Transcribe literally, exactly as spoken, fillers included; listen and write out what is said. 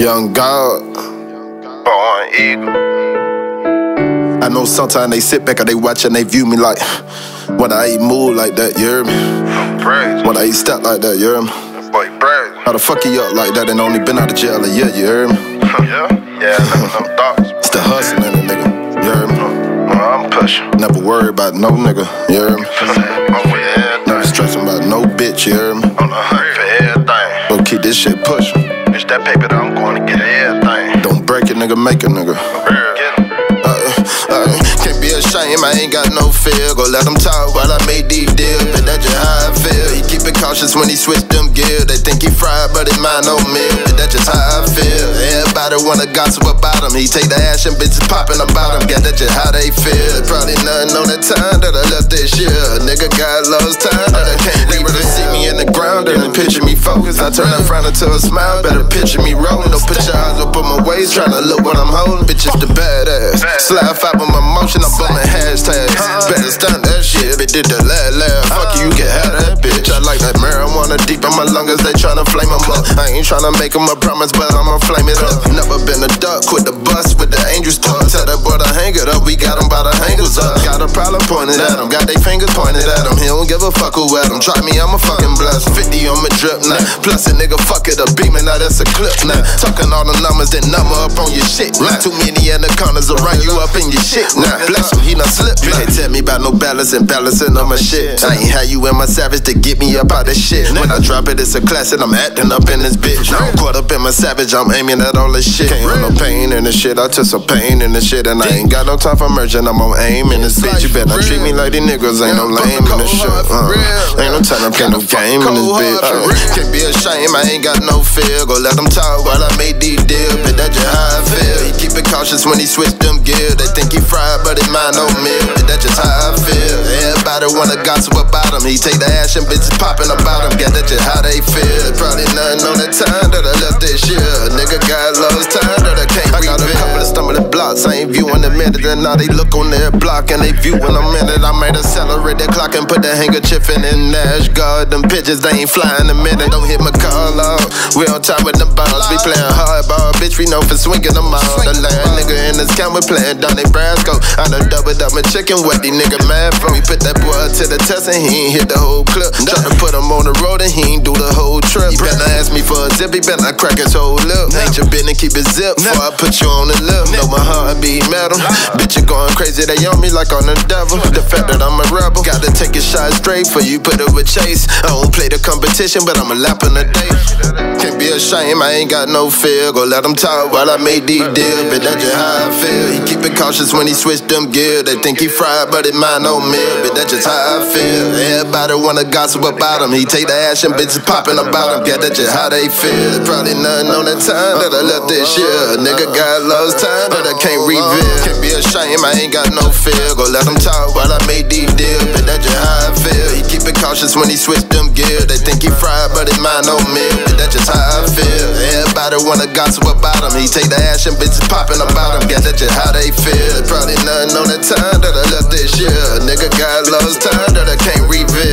Young God, Born Eagle. I know sometimes they sit back and they watch and they view me like, when I ain't move like that, you hear me? I'm praise. When I ain't step like that, you hear me? That boy praise. How the fuck you up like that and only been out of jail a year, you hear me? Yeah, yeah, them, them thoughts. It's the hustling in a nigga, you hear me? No, I'm pushing. Never worry about no nigga, you hear me? Over everything. Never stressing about no bitch, you hear me? On the hunt for everything. Go keep this shit pushing. Bitch, that paper that I'm going to get everything. Don't break it, nigga, make it, nigga. Uh, uh, can't be ashamed, I ain't got no fear. Go let them talk while I made these deals. But that's just how I feel. He keep it cautious when he switch them gears. They think he fried, but his mind no meal. But that's just how I feel. Everybody wanna gossip about him. He take the ash and bitches popping about him. Guess that's just how they feel. Probably nothing on that time that I left this year. A nigga got lost time that I can't leave. Really see me in the ground and picture me focused. I turn that frown into a smile. Better picture me rolling. Don't put your eyes up on my waist. Tryna look what I'm holding. Bitch, it's the badass. Slide five on my motion, I'm bumming hashtags. Better stunt that shit, bitch did the last laugh. Fuck you, you can have that bitch. I like that marijuana deep in my lungs, they tryna flame them up. I ain't tryna make them a promise, but I'ma flame it up. Never been a duck, quit the bus with the angels talk. Tell that boy to hang it up, we got him by the hangers up. Got a problem pointed at him, got they fingers pointed at him. He don't give a fuck who at him. Try me, I'm a fucking blast. fifty on my drip now. Plus a nigga fuck it up, beaming, now that's a clip now. Talking all the numbers, then number up on your shit. Now. Too many in the corners around you up in your shit now. Bless him, he not slip. You ain't tell me about no balance and balancing on my shit. I ain't had you in my savage to get me up out of shit. When I drop it, it's a classic. I'm acting up in this bitch. I'm caught up in my savage. I'm aiming at all this shit. Can't have no pain in this shit. I took some pain in this shit, and I ain't got no time for merging. I'm on aim in this bitch. You better treat me like these niggas. Ain't no lame in this shit. Uh, ain't no time to play no game in this bitch. Uh, can't be ashamed. I ain't got no fear. Go let them talk while I made these deals. But that's just how I feel. He keep it cautious when he switch them gears. They think he fried, but his mind no meal. But that's just how I feel. Everybody wanna gossip about him. He take the ash and bitches popping about him. Guess that's just how they feel. Probably nothing on that time that I left this year. A nigga got lost time that I can't rebuild. I got a couple of stumbling blocks. I ain't viewing a minute, and now they look on their block and they view in a minute. I made accelerate the clock and put the handkerchief in and Nash guard. Them pitches, they ain't flying a minute. Don't hit my call out. We on top with the balls. We playing hardball, bitch. We know for swinging them out. The last nigga in this camera playing Donnie Brasco. I done doubled up my chicken, what these nigga mad for. We put that boy to the test and he ain't hit the whole clip. Tryna put him on the road and he ain't do the whole trip. He better ask me for a zip, he better not crack his whole lip. Ain't your business, keep it zip before I put you on the lip. Know my heart beat metal. Bitch, you going crazy, they on me like on the devil. The fact that I'm a rebel, gotta take a shot straight for you put it with Chase. I don't play the competition, but I'm a lap in the day. Can't be ashamed, I ain't got no fear. Go let them talk while I made these deals. But that's just how I feel. He keep it cautious when he switch them gears. They think he fried, but his mind no meal. But that's just how I feel. Everybody wanna gossip about him. He take the ash and bitches popping about him. Yeah, that's just how they feel. Probably nothing on that time that I left this year. A nigga got lost time that I can't reveal. Can't be ashamed, I ain't got no fear. Go let them talk while I made these deals. But that's just how I feel. He keep it cautious when he switch them gears. They think he fried, but his mind no meal. But that's just how I feel. Everybody wanna gossip about him. He take the ash and bitches popping about him. Yeah, that's just how they feel. Probably nothing on that time that I left this year. A nigga got lost time that I can't reveal.